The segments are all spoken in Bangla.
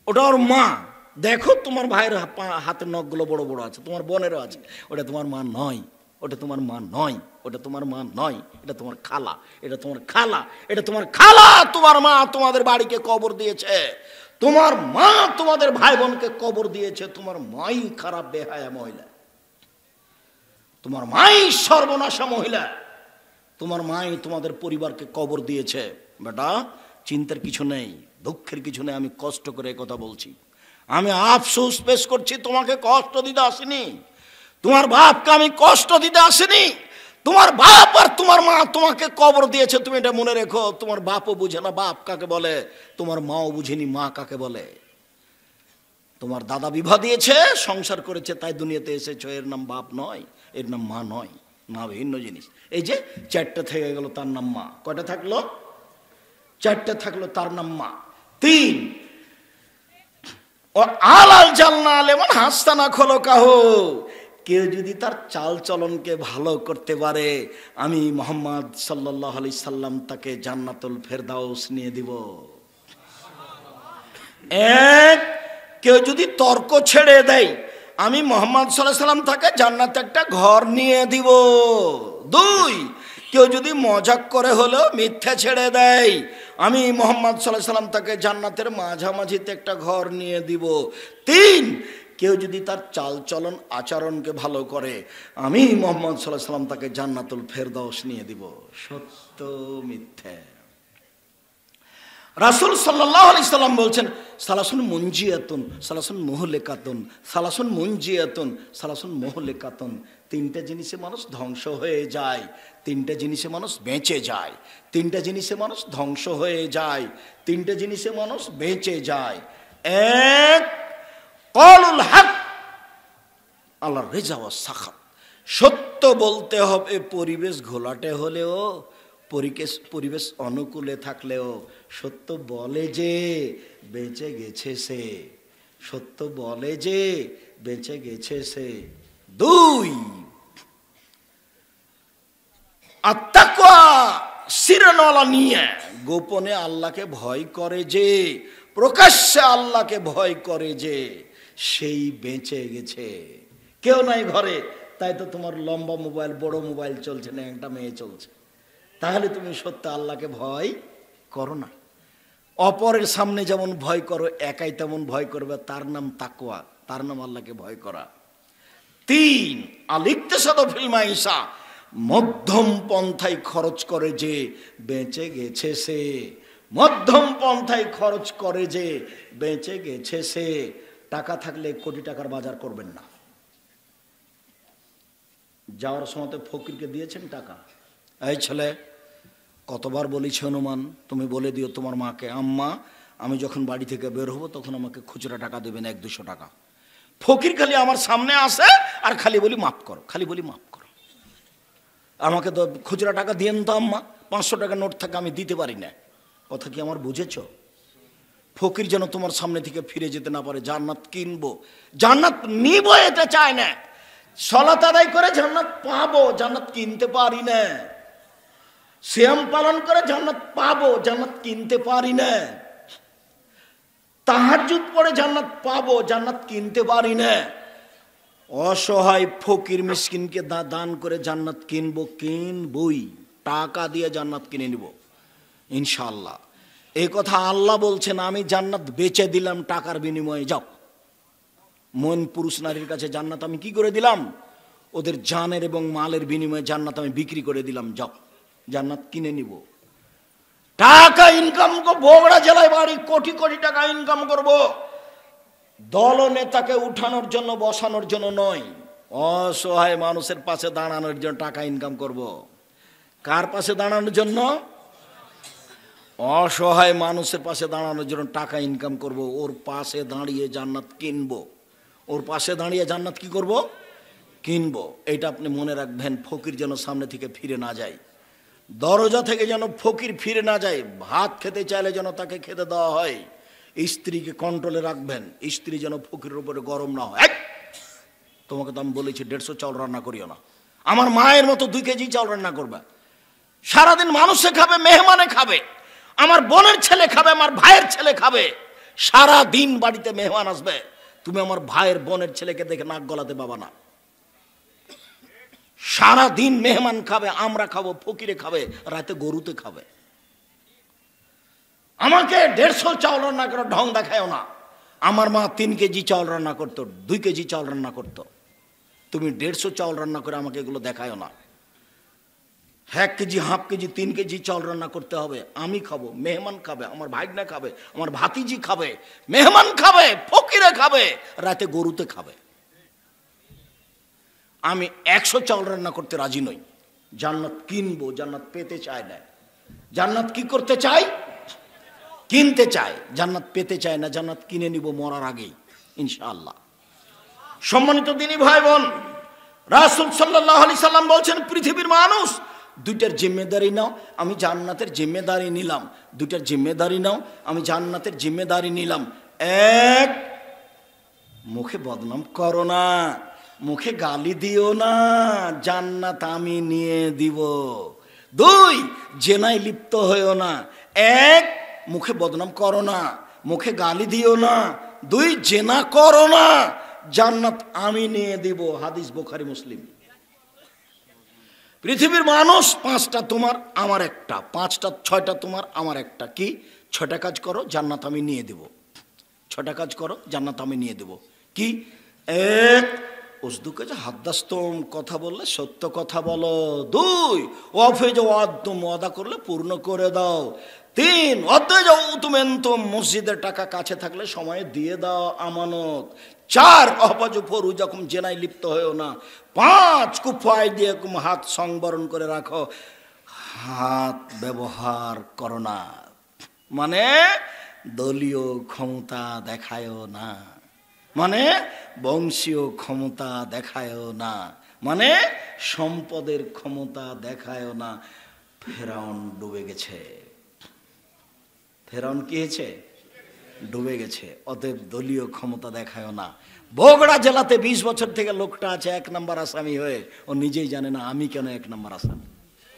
ওটা ওর মা। দেখো তোমার ভাইয়ের হাতের নখগুলো বড় বড় আছে, তোমার বোনেরও আছে। ওটা তোমার মা নয়, ওটা তোমার মা নয়, ওটা তোমার মা নয়, এটা তোমার খালা, এটা তোমার খালা, এটা তোমার খালা। তোমার মা তোমাদের বাড়িকে কবর দিয়েছে, তোমার মা তোমাদের ভাই বোনকে কবর দিয়েছে। তোমার মাই খারাপ বেহায়া মহিলা, তোমার মাই সর্বনাশা মহিলা, তোমার মাই তোমাদের পরিবারকে কবর দিয়েছে। বেটা, চিন্তার কিছু নেই, দুঃখের কিছু নেই। আমি কষ্ট করে কথা বলছি, আমি আফসোস পেশ করছি। তোমাকে কষ্ট দিতে আসিনি, তোমার বাপকে আমি কষ্ট দিতে আসিনি। তোমার বাপ আর তোমার মা তোমাকে কবর দিয়েছে, তুমি এটা মনে রেখো। তোমার বাপও বুঝে না বাপ কাকে বলে, তোমার মাও বুঝেনি মা কাকে বলে। তোমার দাদা বিবাহ দিয়েছে, সংসার করেছে, তাই দুনিয়াতে এসেছো। এর নাম বাপ নয়, এর নাম মা নয়, মা ভিন্ন জিনিস। এই যে 4টে থেকে গেল, তার নাম মা। কয়টা থাকলো? 4টে থাকলো, তার নাম মা। 3, ও আলাল জালনা আলেমান হাসতানা খোলো কাহো। কেউ যদি তার চাল চলনকে ভালো করতে পারে, আমি মুহাম্মদ সাল্লাল্লাহু আলাইহি সাল্লাম তাকে জান্নাতুল ফেরদাউস নিয়ে দিব। এক, কেউ যদি তর্ক ছেড়ে দেয়, আমি মুহাম্মদ সাল্লাল্লাহু আলাইহি সাল্লাম তাকে জান্নাতে একটা ঘর নিয়ে দিব। 2, কেউ যদি মজাক করে হলেও মিথ্যা ছেড়ে দেয়, আমি মুহাম্মদ সাল্লাল্লাহু আলাইহি সাল্লাম তাকে জান্নাতের মাঝামাঝিতে একটা ঘর নিয়ে দিব। 3, কেউ যদি তার চাল চলন আচরণকে ভালো করে, আমি মুহাম্মদ সাল্লাল্লাহু আলাইহি সাল্লাম তাকে জান্নাতুল ফেরদাউস নিয়ে দিব। সত্য মিথ্যা। রাসূল সাল্লাল্লাহু আলাইহি সাল্লাম বলছেন, সালাসুন মুনজিয়াতুন, সালাসুন মুহলিকাতুন, সালাসুন মুনজিয়াতুন, সালাসুন মুহলিকাতুন। 3টে জিনিসে মানুষ ধ্বংস হয়ে যায়, 3টে জিনিসে মানুষ বেঁচে যায়, 3টে জিনিসে মানুষ ধ্বংস হয়ে যায়, 3টে জিনিসে মানুষ বেঁচে যায়। 1, কওলুল হক, আল্লাহর রিজা ওয়াস সাখাত। সত্য বলতে হবে, পরিবেশ ঘোলাটে হলেও, পরিবেশ অনুকূলে থাকলেও সত্য বলে যে বেঁচে গেছে সে, সত্য বলে যে বেঁচে গেছে সে। 2, আত্তাকওয়া সিরনওয়ালা নিয়ে, গোপনে আল্লাহকে ভয় করে যে, প্রকাশ্যে আল্লাহকে ভয় করে যে, সেই বেঁচে গেছে। কেউ নাই ঘরে, তাই তো তোমার লম্বা মোবাইল, বড় মোবাইল চলছে না, একটা মেয়ে চলছে। তাহলে তুমি সত্য আল্লাহকে ভয় করো না। অপরের সামনে যেমন ভয় করো, একাই তেমন ভয় করবে, তার নাম তাকওয়া, তার নাম আল্লাহকে ভয় করা। 3, আল-ইকতিসাদু ফিল মাইশা, মধ্যম পন্থায় খরচ করে যে বেঁচে গেছে সে, মধ্যম পন্থায় খরচ করে যে বেঁচে গেছে সে। টাকা থাকলে কোটি টাকার বাজার করবেন না। যাওয়ার সময় ফকিরকে দিয়েছেন টাকা, এই ছেলে, কতবার বলেছি হনুমান, তুমি বলে দিও তোমার মাকে, আম্মা আমি যখন বাড়ি থেকে বের হবো তখন আমাকে খুচরা টাকা দেবেন 100-200 টাকা। ফকির খালি আমার সামনে আসে আর খালি বলি মাফ করো, খালি বলি মাফ করো, আমাকে তো খুচরা টাকা দিয়েন তো আম্মা, 500 টাকা নোট থাকে আমি দিতে পারি না। কথা কি আমার বুঝেছ? ফকির যেন তোমার সামনে থেকে ফিরে যেতে না পারে। জান্নাত কিনবো, জান্নাত নিব এটা চায় না। সালাত আদায় করে জান্নাত পাবো, জান্নাত কিনতে পারি না। সিয়াম পালন করে জান্নাত পাবো, জান্নাত কিনতে পারি না। তাহাজ্জুদ পড়ে জান্নাত পাবো, জান্নাত কিনতে পারি না। অসহায় ফকির মিসকিনকে দান করে জান্নাত কিনবো, কিনবই, টাকা দিয়ে জান্নাত কিনে নিব ইনশাআল্লাহ। এই কথা আল্লাহ বলছেন, আমি জান্নাত বেচে দিলাম টাকার বিনিময়ে। যাও, মন পুরুষ নারীর কাছে জান্নাত আমি কি করে দিলাম? ওদের জানের এবং মালের বিনিময়ে জান্নাত আমি বিক্রি করে দিলাম। যাও, জান্নাত কিনে নিব। টাকা ইনকাম করবো, বগুড়া জেলায় বাড়ি, কোটি কোটি টাকা ইনকাম করব। দল নেতাকে উঠানোর জন্য, বসানোর জন্য নয়, অসহায় মানুষের পাশে দাঁড়ানোর জন্য টাকা ইনকাম করব। কার পাশে দাঁড়ানোর জন্য? অসহায় মানুষের পাশে দাঁড়ানোর জন্য টাকা ইনকাম করব। ওর পাশে দাঁড়িয়ে জান্নাত কিনবো, ওর পাশে দাঁড়িয়ে জান্নাত কি করব? কিনবো। এটা আপনি মনে রাখবেন। ফকির যেন সামনে থেকে ফিরে না যায়, দরজা থেকে যেন ফকির ফিরে না যায়। ভাত খেতে চাইলে যেন তাকে খেতে দেওয়া হয়। স্ত্রীকে কন্ট্রোলে রাখবেন, স্ত্রী যেন ফকিরের উপরে গরম না হয়। তোমাকে তো আমি বলেছি 150 চাউল রান্না করিও না, আমার মায়ের মতো 2 কেজি চাউল রান্না করবে। সারাদিন মানুষে খাবে, মেহমানে খাবে, আমার বোনের ছেলে খাবে, আমার ভাইয়ের ছেলে খাবে, সারা দিন বাড়িতে মেহমান আসবে, তুমি আমার ভাইয়ের বোনের ছেলেকে দেখে নাক গলাতে পাবা না। সারা দিন মেহমান খাবে, আমরা খাবো, ফকিরে খাবে, রাতে গরুতে খাবে। আমাকে 150 চাউল রান্না করে ঢং দেখায়ও না। আমার মা 3 কেজি চাউল রান্না করতো, 2 কেজি চাউল রান্না করতো। তুমি 150 চাউল রান্না করে আমাকে এগুলো দেখায়ও না। 1 কেজি, হাফ কেজি, 3 কেজি চাউল রান্না করতে হবে। আমি খাবো, মেহমান খাবে, আমার ভাইগনা খাবে, আমার ভাতিজি খাবে, মেহমান খাবে, ফকিরে খাবে, রাতে গরুতে খাবে। আমি 100 চাউল রান্না করতে রাজি নই। জান্নাত কিনবো, জান্নাত পেতে চায় না। জান্নাত কি করতে চাই? কিনতে চায়। জান্নাত পেতে চায় না, জান্নাত কিনে নিব মরার আগেই ইনশাআল্লাহ। সম্মানিত দিনী ভাই বোন, রাসূল সাল্লাল্লাহু আলাইহি সাল্লাম বলছেন, পৃথিবীর মানুষ 2টার জিম্মেদারি নাও, আমি জান্নাতের জিম্মেদারি নিলাম। 2টার জিম্মেদারি নাও, আমি জান্নাতের জিম্মেদারি নিলাম। 1, মুখে বদনাম করো না, মুখে গালি দিও না, জান্নাত আমি নিয়ে দিব। 2, জেনায় লিপ্ত হইও না। 1, মুখে বদনাম করো না, মুখে গালি দিও না। 2, জেনা করো না, জান্নাত আমি নিয়ে দিব। হাদিস বুখারী মুসলিম। পৃথিবীর মানুষ 5টা তোমার, আমার একটা। 5টা 6টা তোমার, আমার একটা। কি? 6টা কাজ করো, জান্নাত আমি নিয়ে দেব। 6টা কাজ করো, জান্নাত আমি নিয়ে দেব। কি? 1, উসদুকে যে হাদ্দাস্তম, কথা বললে সত্য কথা বলো। 2, ওয়াফে যে ওয়াদতুম, ওয়াদা করলে পূর্ণ করে দাও। 3, অতে যাও তুমেন্তুম, মসজিদের টাকা কাছে থাকলে সময়ে দিয়ে দাও, আমানত। 4, অহবাজু ফরু, যখন জেনায় লিপ্ত হয়েও না। 5, কুফায় দিয়ে হাত সংবরণ করে রাখো, হাত ব্যবহার করো না। মানে দলীয় ক্ষমতা দেখায়ও না, মানে বংশীয় ক্ষমতা দেখায়ও না, মানে সম্পদের ক্ষমতা দেখায়ও না। ফেরাউন ডুবে গেছে। ফেরাউন কি হয়েছে? ডুবে গেছে। অতএব দলীয় ক্ষমতা দেখায়ও না। বগুড়া জেলাতে 20 বছর থেকে লোকটা আছে 1 নম্বর আসামি হয়ে, ও নিজেই জানে না আমি কেন 1 নম্বর আসামি।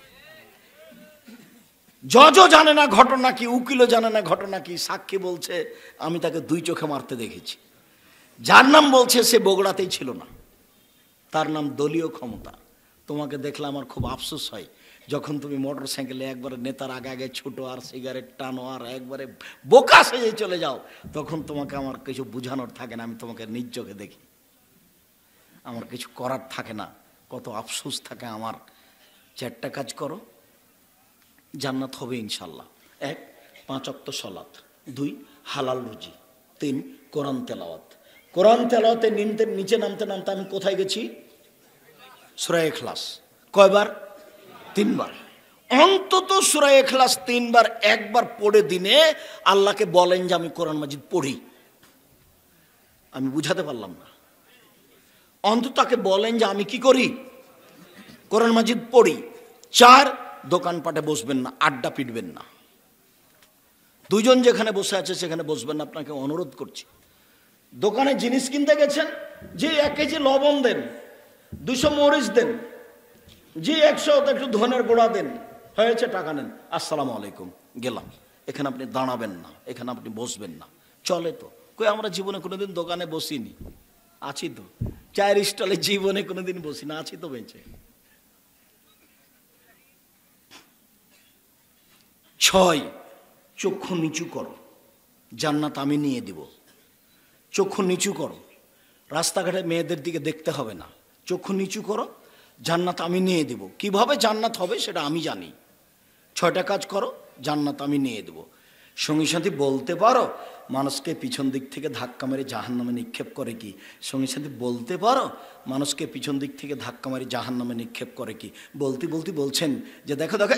জজও জানে না ঘটনা কি, উকিলও জানে না ঘটনা কি। সাক্ষী বলছে আমি তাকে 2 চোখে মারতে দেখেছি। যার নাম বলছে সে বগুড়াতেই ছিল না, তার নাম দলীয় ক্ষমতা। তোমাকে দেখলে আমার খুব আফসোস হয়, যখন তুমি মোটর সাইকেলে একবারে নেতার আগে আগে ছুটো আর সিগারেট টানো আর একবারে বোকা সেজে চলে যাও, তখন তোমাকে আমার কিছু বোঝানোর থাকে না। আমি তোমাকে নিজ চোখে দেখি, আমার কিছু করার থাকে না, কত আফসোস থাকে আমার। 4টা কাজ করো, জান্নাত হবে ইনশাল্লাহ। 1, 5 ওয়াক্ত সালাত। 2, হালাল রুজি। 3, কোরআন তেলাওয়াত। কোরআন তেলাওয়াতে নিচে নামতে নামতে আমি কোথায় গেছি? সূরা ইখলাস। কয়বার? 3 বার। অন্তত সূরা ইখলাস 3 বার, 1 বার পড়ে দিনে আল্লাহকে বলেন যে আমি কোরআন মাজিদ পড়ি। আমি বুঝাতে পারলাম না। অন্তত তাকে বলেন যে আমি কি করি? কোরআন মাজিদ পড়ি। 4, দোকানপাটে বসবেন না, আড্ডা পিটবেন না। 2 জন যেখানে বসে আছে সেখানে বসবেন না, আপনাকে অনুরোধ করছি। দোকানে জিনিস কিনতে গেছেন, যে 1 কেজি লবণ দেন, 200 মরিচ দেন, জি 100 একটু ধনের গোড়া দেন, হয়েছে, টাকা নেন, আসসালামু আলাইকুম, গেলাম। এখানে আপনি দাঁড়াবেন না, এখানে আপনি বসবেন না। চলে তো? কই আমরা জীবনে কোনোদিন দোকানে বসিনি। আছি তো, চায়ের স্টলে জীবনে কোনোদিন বসি না, আছি তো বেঁচে। 6, চক্ষু নিচু করো, জান্নাত আমি নিয়ে দিব। চক্ষু নিচু করো, রাস্তাঘাটে মেয়েদের দিকে দেখতে হবে না। চক্ষু নিচু করো, জান্নাত আমি নিয়ে দেব। কিভাবে জান্নাত হবে সেটা আমি জানি। 6টা কাজ করো, জান্নাত আমি নিয়ে দেব। সঙ্গী সাথী বলতে পারো মানুষকে পিছন দিক থেকে ধাক্কা মেরে জাহান্নামে নিক্ষেপ করে কি? সঙ্গী সাথী বলতে পারো মানুষকে পিছন দিক থেকে ধাক্কা মেরে জাহান্নামে নিক্ষেপ করে কি? বলতে বলতে বলছেন যে দেখো দেখো,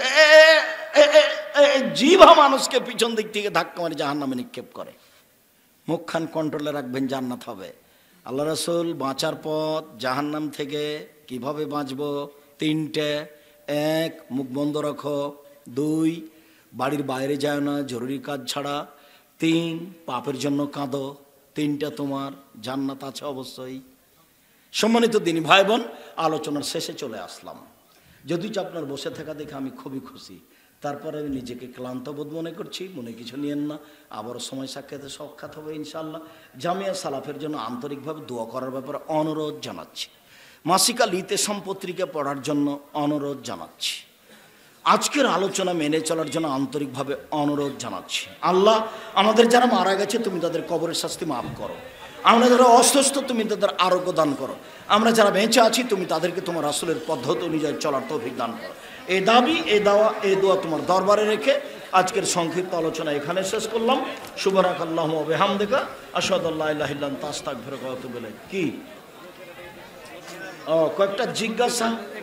জিভা মানুষকে পিছন দিক থেকে ধাক্কা মেরে জাহান্নামে নিক্ষেপ করে। মুখখান কন্ট্রোলে রাখবেন, জান্নাত হবে। আল্লাহ রাসূল বাঁচার পথ জাহান্নাম থেকে কিভাবে বাঁচবো? 3টে। 1, মুখ বন্ধ রাখো। 2, বাড়ির বাইরে যায় না জরুরি কাজ ছাড়া। 3, পাপের জন্য কাঁদো। 3টা তোমার, জান্নাত আছে অবশ্যই। সম্মানিত দিনী ভাই বোন, আলোচনার শেষে চলে আসলাম। যদিও আপনার বসে থাকা দেখে আমি খুবই খুশি। তারপরে আমি নিজেকে ক্লান্ত বোধ মনে করছি, মনে কিছু নিয়েন না, আবারও সময় সাক্ষাৎ হবে ইনশাআল্লাহ। জামিয়া সালাফের জন্য আন্তরিকভাবে দোয়া করার ব্যাপারে অনুরোধ জানাচ্ছি। মাসিকা লিতে সম্পত্রিকা পড়ার জন্য অনুরোধ জানাচ্ছি। আজকের আলোচনা মেনে চলার জন্য আন্তরিকভাবে অনুরোধ জানাচ্ছি। আল্লাহ, আমাদের যারা মারা গেছে তুমি তাদের কবরের শাস্তি মাফ করো। আমরা যারা অসুস্থ তুমি তাদের আরোগ্য দান করো। আমরা যারা বেঁচে আছি তুমি তাদেরকে তোমার রাসূলের পদ্ধতি অনুযায়ী চলার তৌফিক দান করো। এই দাবি, এই দাওয়া, এই দোয়া তোমার দরবারে রেখে আজকের সংক্ষিপ্ত আলোচনা এখানে শেষ করলাম। সুবহানাকাল্লাহুম্মা ওয়া বিহামদিকা আশহাদু আল্লা ইলাহা ইল্লা আনতা আস্তাগফিরুকা ওয়া আতুবু ইলাইক। কি কয়েকটা জিজ্ঞাসা